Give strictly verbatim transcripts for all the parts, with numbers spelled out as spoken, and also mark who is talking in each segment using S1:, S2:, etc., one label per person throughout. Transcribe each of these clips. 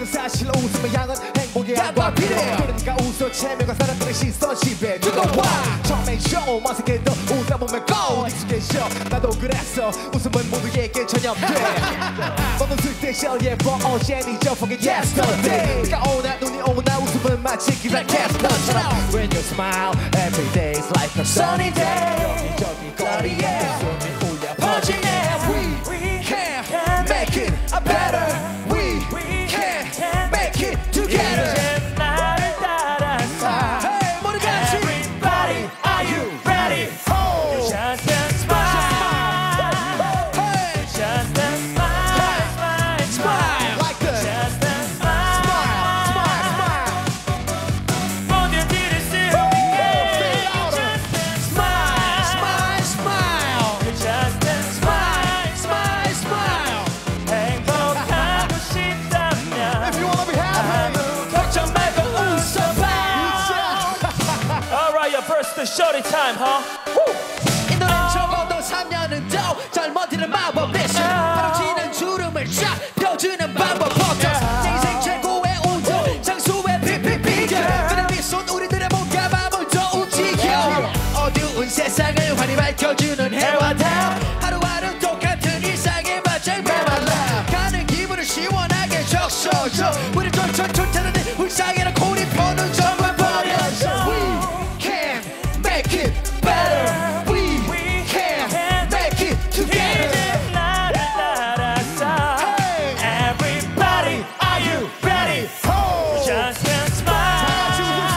S1: 사실 웃음을 향한 행복이 안과 비례 그러니까 웃어 체면과 사람들의 시선 지배 두고 와 처음엔 쇼 어색해도 웃다 보면 go 익숙해져 나도 그랬어 웃음은 모두에게 전염돼 너는 쓸데셔 예뻐 어제는 잊어버린 yesterday 네가 오나 눈이 오나 웃음은 마치 기랄 캐스터처럼 When you smile every day is like a sunny day 여기저기 거리에 웃음이 울려 퍼지네 We can make it a better We can make it together
S2: 이제 나를 따라서
S1: Hey 모두 같이
S2: Everybody are you ready? Oh. Just a smile
S1: Hey
S2: Just a smile Smile, smile
S1: Like this
S2: Just a smile
S1: Smile, smile, smile
S2: 모두들을 수 있게 Just a smile
S1: Smile, smile
S2: Just a smile
S1: Smile, smile
S2: 행복하고 싶다면
S1: If you wanna be happy
S2: 아무 걱정 말고 웃어봐 Alright, your first shorty time, huh?
S1: 이 노래는 적어도 삼 년은 더 젊어지는 마법 대신 하루 지는 주름을 쫙 펴주는 방법 podcast 내 인생 최고의 운동 장수의 피피피 그런 미소는 우리들의 몸과 마음을 더 움직여 어두운 세상을 환히 밝혀주는 해와 달 하루하루 똑같은 일상에 맞춰 메말라 가는 기분을 시원하게 적셔줘 우리 쫄쫄쫄 타는데 울상이랑 고립포는 정말 버려줘 We can make it better We can make it together
S2: 이제 나를 따라서
S1: Hey
S2: Everybody, are you ready?
S1: Oh
S2: Just a smile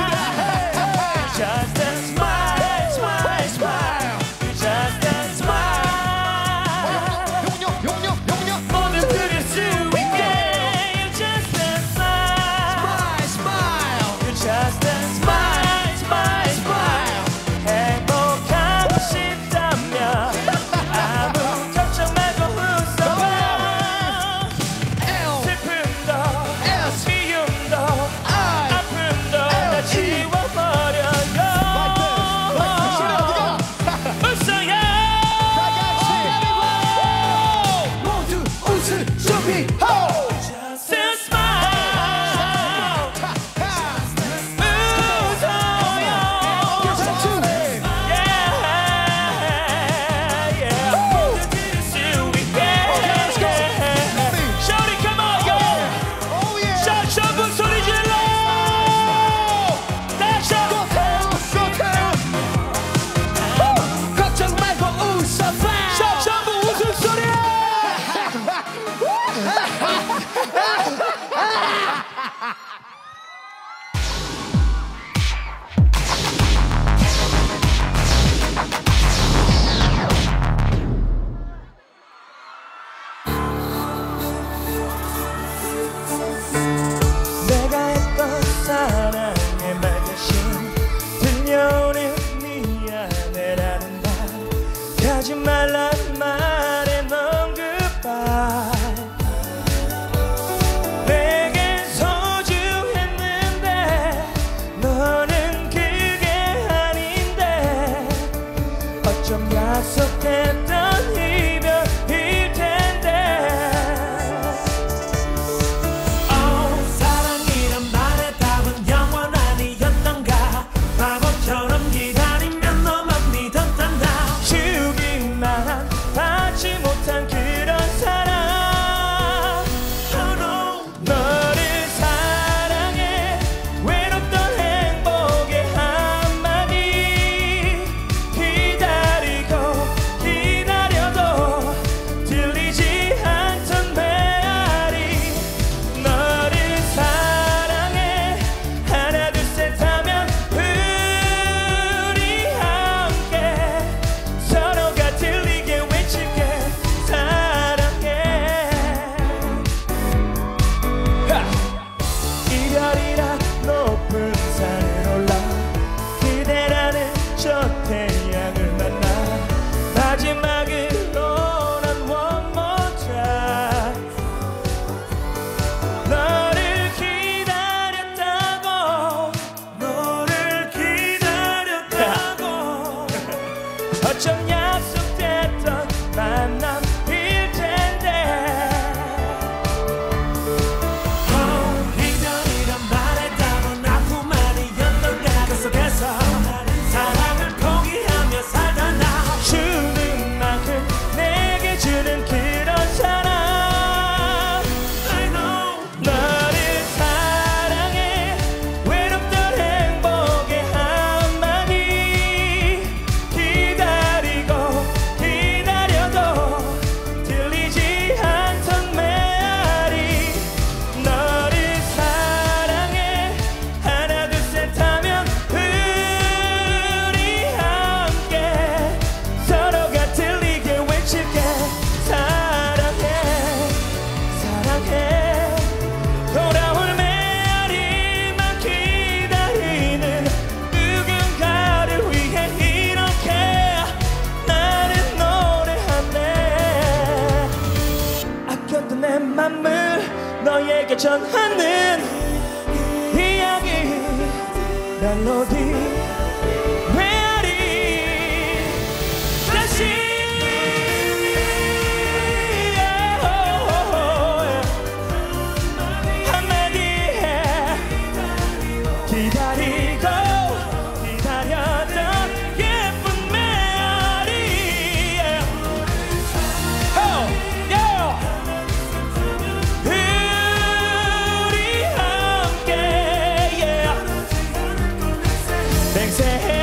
S2: Just a smile, smile, smile Just a smile
S1: 용력 용력 용력
S2: 모두 들을 수 있게 Just a smile
S1: Smile smile
S2: Just a smile, smile, smile 행복하고 싶다면 아무 걱정 말고 웃어봐
S1: L
S2: 슬픔도
S1: S
S2: 미움도
S1: I
S2: 아픔도 다 지워버려요 웃어요
S1: 모두 웃을 준비 호
S2: Just a smile 웃어요 Yeah, yeah. 모두 들을 수 있게 Shorty, come on, go!
S1: Oh yeah
S2: 자, 전부 소리 질러! 다시 한번!
S1: 걱정 말고 웃어봐
S2: 자, 전부 웃음소리! 내가 했던 사랑의 말 대신 들려오는 미안해라는 말 가지 말란 말에 넌 goodbye 내겐 소중했는데 너는 그게 아닌데 어쩜 약속했던 이별일 텐데 Oh, 사랑이란 말의 답은 영원 아니었던가 바보처럼 기다리면 너만 믿었단다 주기만 받지 못한 그런 사랑 Oh no 너를 사랑해 외롭던 행복의 한마디 기다리고 기다리고 전하는 이야기 멜로디 메아리 다시 한마디 해 기다리고 기다렸던 예쁜 메아리 oh, yeah. 우리 함께 yeah. 맹세해